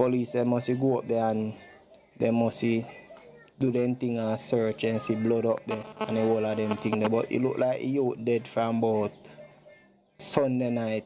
police they must go up there and they must do them thing and search and see blood up there and the whole of them thing there. But it look like you dead from about Sunday night.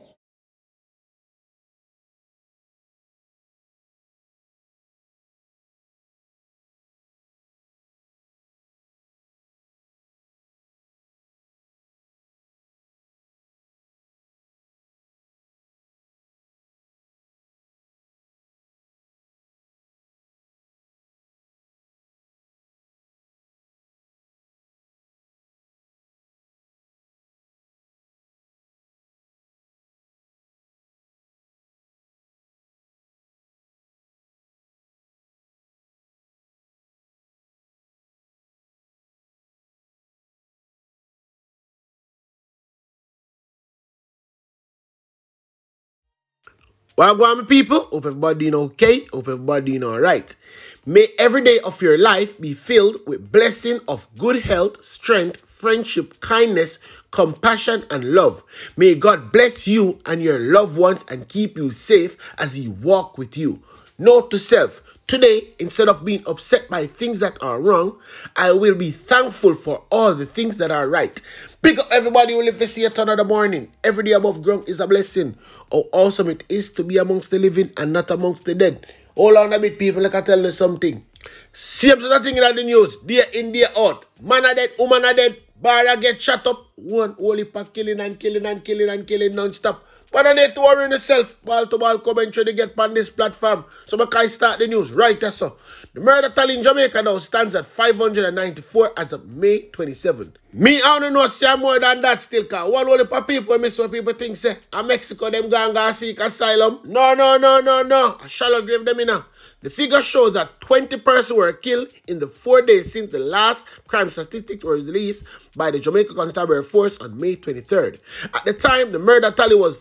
Well, my people, hope everybody doing okay, hope everybody doing alright. May every day of your life be filled with blessing of good health, strength, friendship, kindness, compassion, and love. May God bless you and your loved ones and keep you safe as He walk with you. Note to self, today, instead of being upset by things that are wrong, I will be thankful for all the things that are right. Big up everybody who live to see yet another morning. Every day above ground is a blessing. How awesome it is to be amongst the living and not amongst the dead. Hold on a bit, people, like I tell you something. Same sort of thing in the news. Day in, day out. Man are dead, woman are dead. Bar get shut up. One holy pack killing and killing and killing and killing non-stop. But I need to worry yourself. Ball to ball commentary to get on this platform. So I can start the news right as so. The murder tally in Jamaica now stands at 594 as of May 27th. Me, I don't know say more than that still, cause one only for people miss what people think say, and Mexico them gonna seek asylum. No. I shall not give them in now. The figure shows that 20 persons were killed in the 4 days since the last crime statistics were released by the Jamaica Constabulary Force on May 23rd. At the time, the murder tally was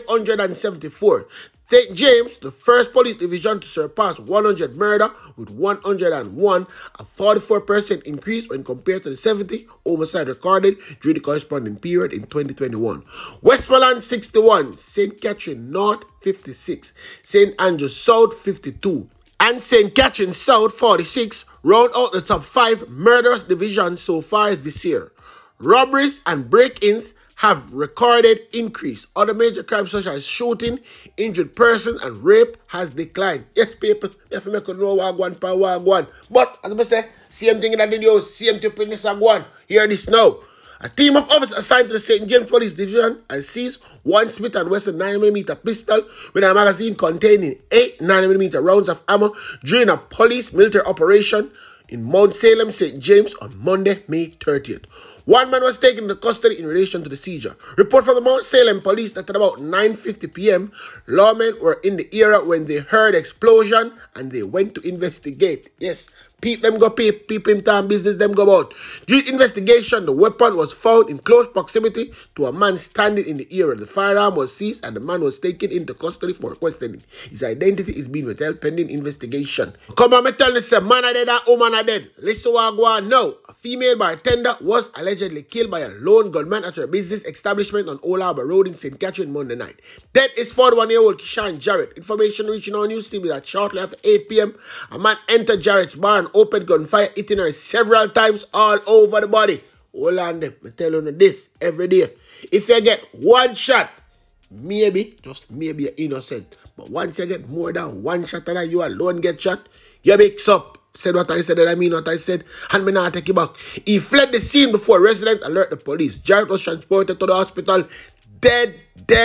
574. St. James, the first police division to surpass 100 murder with 101, a 44% increase when compared to the 70 homicide recorded during the corresponding period in 2021. Westmoreland 61, St. Catherine North 56, St. Andrews South 52, and St. Catherine South 46 round out the top 5 murderous divisions so far this year. Robberies and break-ins have recorded increase. Other major crimes such as shooting, injured person, and rape has declined. Yes, people, you have to make a know wagwan per wagwan. But, as I say, same thing in the news, same thing in this wagwan. Hear this now. A team of officers assigned to the St. James Police Division has seized one Smith & Wesson 9mm pistol with a magazine containing 8 9mm rounds of ammo during a police military operation in Mount Salem, St. James on Monday, May 30th. One man was taken into custody in relation to the seizure. Report from the Mount Salem police that at about 9:50 p.m., lawmen were in the area when they heard explosion and they went to investigate. Yes, people them go people in town business them go about. During investigation, the weapon was found in close proximity to a man standing in the area. The firearm was seized and the man was taken into custody for questioning. His identity is being withheld pending investigation. Come on, me tell you, say man are dead and woman are dead. Listen what I go on now. A female bartender was allegedly killed by a lone gunman at her business establishment on Old Harbour Road in St. Catherine Monday night. Death is 41-year-old Kishan Jarrett. Information reaching our news team is that shortly after 8 p.m., a man entered Jarrett's bar and opened gunfire, hitting her several times all over the body. Hold on them. I tell you this every day. If you get one shot, maybe, just maybe you're innocent. But once you get more than one shot and you alone get shot, you mix up. Said what I said and I mean what I said, and me not take it back. He fled the scene before residents alert the police. Jarrett was transported to the hospital, dead.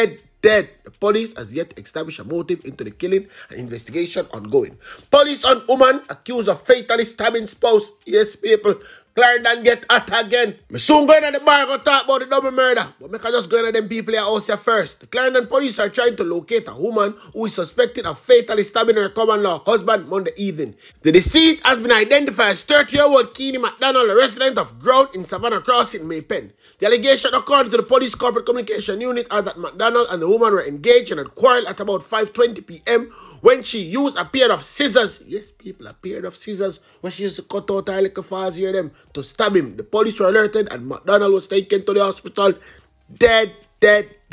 The police has yet to establish a motive into the killing and investigation ongoing. Police on woman accused of fatally stabbing spouse. Yes, people. Clarendon get hot again. Me soon going to the bar go talk about the double murder. But me can just go into them people here house here first. The Clarendon police are trying to locate a woman who is suspected of fatally stabbing her common-law husband Monday evening. The deceased has been identified as 30-year-old Keanie McDonald, a resident of GRUNG in Savannah Crossing, Maypen. The allegation, according to the police corporate communication unit, are that McDonald and the woman were engaged in a quarrel at about 5:20 p.m. when she used a pair of scissors. Yes, people, a pair of scissors when she used to cut out her little fast here them to stab him. The police were alerted and McDonald was taken to the hospital dead. The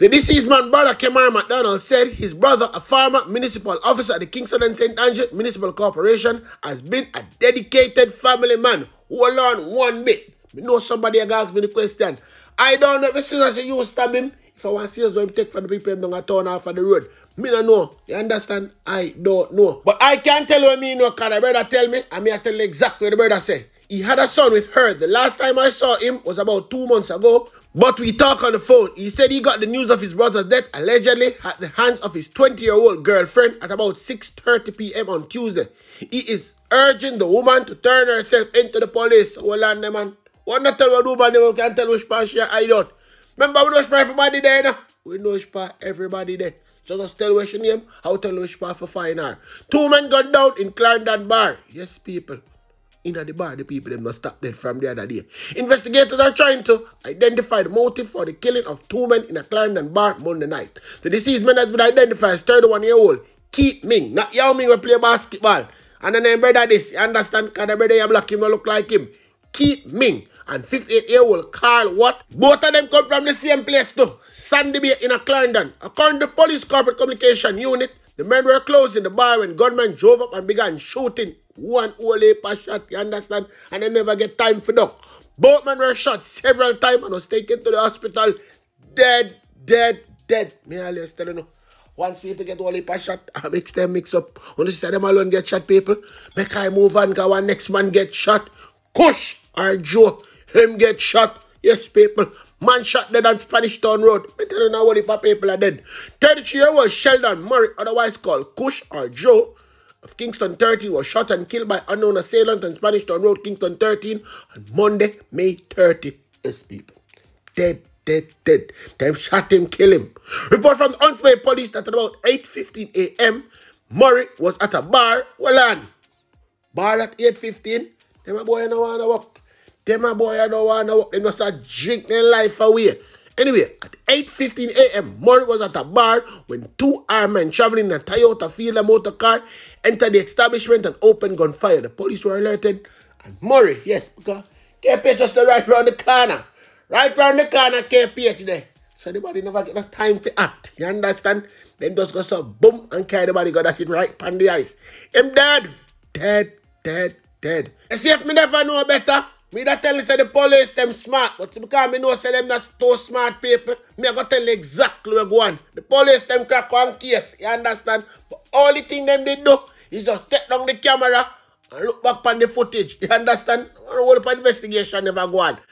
The deceased man's brother, Keanie McDonald, said his brother, a former municipal officer at the Kingston and St. Andrew Municipal Corporation, has been a dedicated family man. Hold on one bit. I know somebody asked me the question. I don't know if the scissors you use stab him. If I want scissors, what him take for the people them don't turn off of the road. Me don't know. You understand? I don't know. But I can't tell you what me know, because the brother tell me, and me I tell you exactly what the brother say. He had a son with her. The last time I saw him was about 2 months ago. But we talk on the phone. He said he got the news of his brother's death allegedly at the hands of his 20-year-old girlfriend at about 6:30 p.m. on Tuesday. He is urging the woman to turn herself into the police. Hold on, man. What not tell what woman they can tell which part she I don't. Remember we know which part everybody there now? We know which part everybody there. So just tell which name, how tell which part for find her. 2 men got down in Kıllɛd bar. Yes, people. In the bar, the people them not stop dead from the other day. Investigators are trying to identify the motive for the killing of 2 men in a Kıllɛd bar Monday night. The deceased man has been identified as 31-year-old Keanie. Not Yao Ming will play basketball. And then brother this, you understand? Because the brother you black him will look like him. Keanie and 58-year-old Carl Watt. Both of them come from the same place too. Sandy Bay in a Clarendon. According to the police corporate communication unit, the men were closing the bar when gunmen drove up and began shooting. One whole heap of shot, you understand? And they never get time for duck. Both men were shot several times and was taken to the hospital. Dead. Me always tell you no. Once people get all heap of shot, I mix them mix up. Only say them alone get shot, people. Make I move on, because one next man get shot. Kush or Joe, him get shot. Yes, people. Man shot dead on Spanish Town Road. I tell you now what heap of people are dead. 33-year-old Sheldon Murray, otherwise called Kush or Joe, of Kingston 13 was shot and killed by unknown assailant on Spanish Town Road, Kingston 13 on Monday, May 30. Yes, people. Dead. Them shot him, kill him. Report from the Dɛąth Bay police that at about 8:15 a.m., Murray was at a bar. Well on. Bar at 8:15. Them a boy no wanna walk. Them just a drink their life away. Anyway, at 8:15 a.m., Murray was at a bar when 2 armed men traveling in a Toyota Fielder motor car entered the establishment and opened gunfire. The police were alerted, and Murray, yes, because KPH just right around the corner. Right around the corner, KPH there. So the body never get no time to act. You understand? Them just go so boom and carry the body, got that shit right on the ice. Him dead. You see if me never know better, me that tell you say the police them smart, but because me know say them not so smart people, me I go tell you exactly where go on. The police them crack one case, you understand? But all the thing them they do is just take down the camera and look back on the footage, you understand? The whole investigation never go on.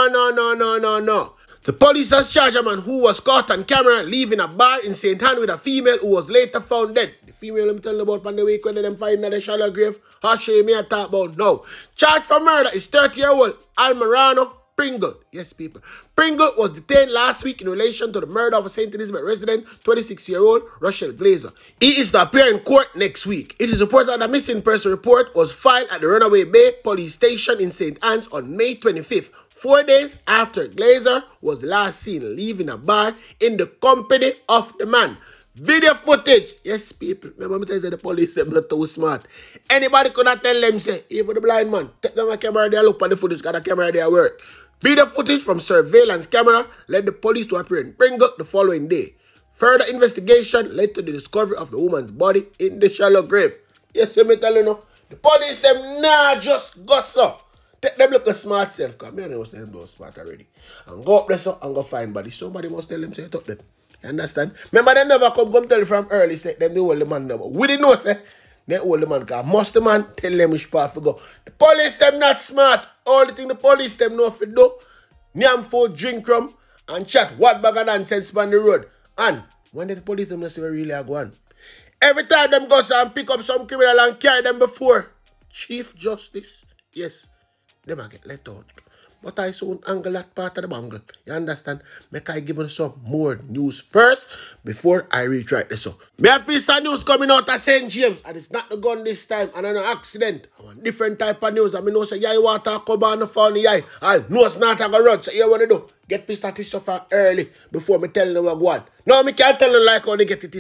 No. The police has charged a man who was caught on camera leaving a bar in St. Ann with a female who was later found dead. The female I'm telling about on the week when them find in the shallow grave. How show me I talk about now. Charged for murder is 30-year-old Almirano Pringle. Yes, people. Pringle was detained last week in relation to the murder of a St. Elizabeth resident, 26-year-old Rochelle Glazer. He is to appear in court next week. It is reported that a missing person report was filed at the Runaway Bay police station in St. Anne's on May 25th. 4 days after Glazer was last seen leaving a bar in the company of the man. Video footage. Yes, people. Remember me tell you the police them not too smart. Anybody could not tell them say, even the blind man, take down a camera there, look at the footage, got the camera there work. Video footage from surveillance camera led the police to appear in Pringle the following day. Further investigation led to the discovery of the woman's body in the shallow grave. Yes, let me tell you now. The police them nah just got so. Take them look a smart self, because me and them know smart already. And go up there so and go find body. Somebody must tell them say it up them. You understand? Remember them never come tell you from early, say them they hold the man number. We didn't know say they hold the man, because must the man tell them which path to go. The police them not smart. All the thing the police them know if you do. Nyam food, drink rum, and chat what bag of nonsense on the road. And when the police them not say really are going. Every time them go and pick up some criminal and carry them before Chief Justice, yes, them a get let out. But I soon angle that part of the bungle. You understand? Make I give you some more news first before I retry this up. Me have piece of news coming out of St. James, and it's not the gun this time, and an accident. I want different type of news. I mean, no say yai water come on the phone yai. I'll know it's not a go run. So you want to do? Get piece of this from early before me tell you what go on. No, me can't tell you like how they get it this year.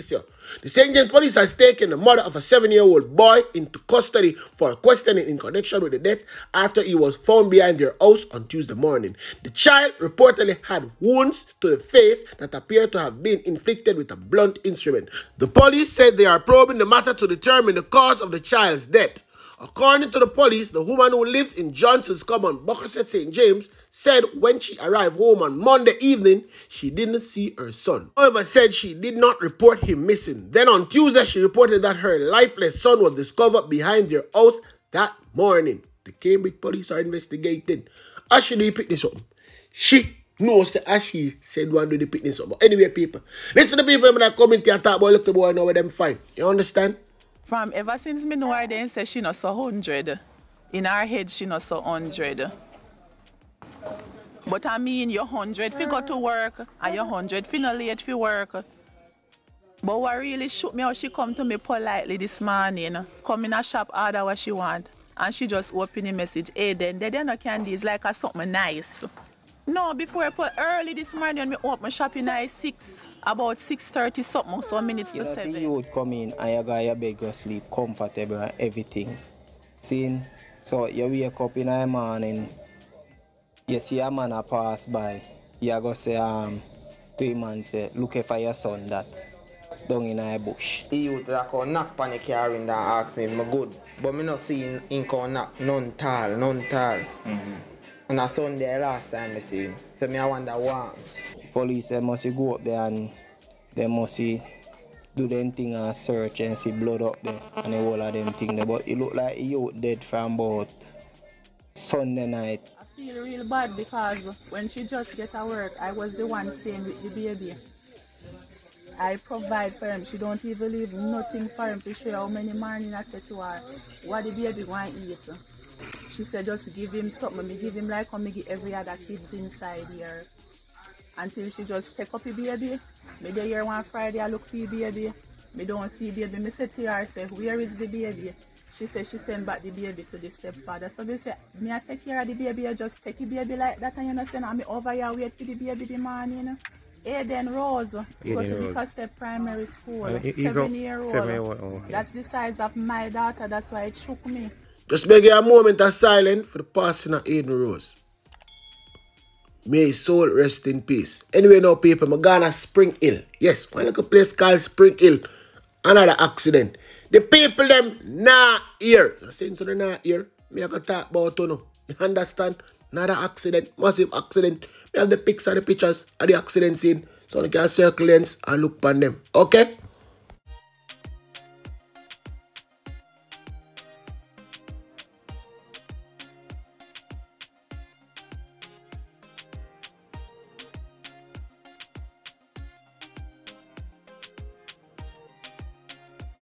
The St. James police has taken the mother of a 7-year-old boy into custody for questioning in connection with the death after he was found behind their house on Tuesday morning. The child reportedly had wounds to the face that appear to have been inflicted with a blunt instrument. The police said they are probing the matter to determine the cause of the child's death. According to the police, the woman who lived in Johnson's Common, Buckset, St. James, said when she arrived home on Monday evening, she didn't see her son. However, said she did not report him missing. Then on Tuesday, she reported that her lifeless son was discovered behind their house that morning. The Cambridge police are investigating. As she do pick this up, she knows that as she said one do the pick this up. But anyway, people, listen to the people that come in here and talk about little boy now with them fine. You understand? From ever since me know her, then say she not so 100. In her head, she not so 100. But I mean, you're 100 if you go to work, and you're 100 if you're not late for work. But what really shook me out, she come to me politely this morning, come in a shop, order what she want, and she just open the message, hey, then there no candies, like a something nice. No, before I put early this morning, when me open shopping at 6, about 6:30 something, so minutes to 7. You would come in and you got your bed, go sleep comfortable and everything. See, so you wake up in the morning, you see a man a pass by, you go say to him and say, look for your son that down in a bush. The youth that come knock on the car and ask me, I'm good. But me not see him come knock, none tall. And a Sunday last time I see him. So me I wonder why. Police they must go up there and they must do them thing and search and see blood up there and the whole of them thing there. But it look like he out dead from about Sunday night. I feel real bad because when she just get to work, I was the one staying with the baby. I provide for him. She don't even leave nothing for him to show how many morning I said to her, what the baby want to eat. She said just give him something. Me give him like how me give every other kids inside here. Until she just take up the baby. Me dey here one Friday, I look for the baby. Me don't see baby. Me say to her, say, where is the baby? She said she send back the baby to the stepfather. So me say, me I take care of the baby, I just take the baby like that and you know, send me over here wait for the baby the morning. Aiden Rose, go to the Step Primary School, 7-year-old. 7-year-old, okay. That's the size of my daughter, that's why it shook me. Just make a moment of silence for the passing of Aiden Rose. May his soul rest in peace. Anyway, now people, I'm gonna Spring Hill. Yes, one little place called Spring Hill. Another accident. The people them not here. So since they're not here, me I can talk about you. You understand? Another accident, massive accident. We have the pics and the pictures of the accident scene. So you can circle lens and look on them. Okay?